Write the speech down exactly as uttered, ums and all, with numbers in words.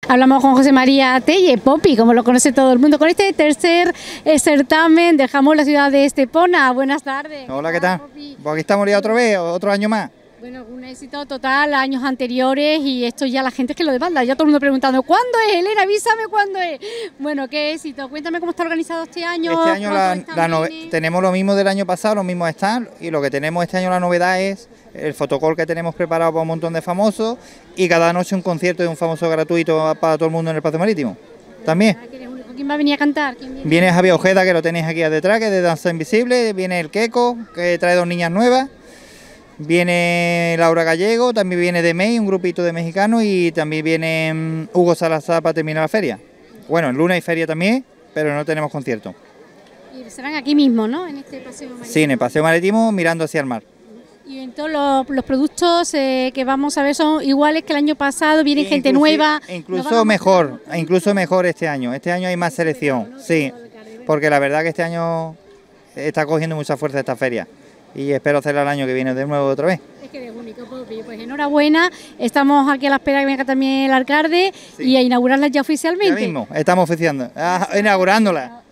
Hablamos con José María Telle, Popi, como lo conoce todo el mundo, con este tercer eh, certamen del jamón en la ciudad de Estepona. Buenas tardes. Hola, ¿qué tal? Pues aquí estamos ya otra vez, otro año más. Bueno, un éxito total, años anteriores, y esto ya la gente es que lo demanda, ya todo el mundo preguntando, ¿cuándo es, Elena? Avísame cuándo es. Bueno, qué éxito, cuéntame cómo está organizado este año. Este año la, la tenemos lo mismo del año pasado, los mismos stands, y lo que tenemos este año la novedad es el fotocall que tenemos preparado para un montón de famosos, y cada noche un concierto de un famoso gratuito para todo el mundo en el Paseo Marítimo. También. ¿Quién va a venir a cantar? ¿Quién viene? Viene Javier Ojeda, que lo tenéis aquí detrás, que es de Danza Invisible, viene el Queco, que trae dos niñas nuevas. Viene Laura Gallego, también viene de May, un grupito de mexicanos, y también viene um, Hugo Salazar para terminar la feria. Bueno, en Luna hay feria también, pero no tenemos concierto. Y serán aquí mismo, ¿no? En este paseo marítimo. Sí, en el paseo marítimo, mirando hacia el mar. Y en todos los, los productos eh, que vamos a ver son iguales que el año pasado, viene sí, gente nueva. Incluso mejor, incluso mejor este año. Este año hay más selección, sí, porque la verdad que este año está cogiendo mucha fuerza esta feria. Y espero hacerla el año que viene de nuevo otra vez. Es que eres único, Popi. Pues enhorabuena, estamos aquí a la espera que venga también el alcalde, sí, y a inaugurarla ya oficialmente. Ya mismo, estamos oficiando, ah, inaugurándola.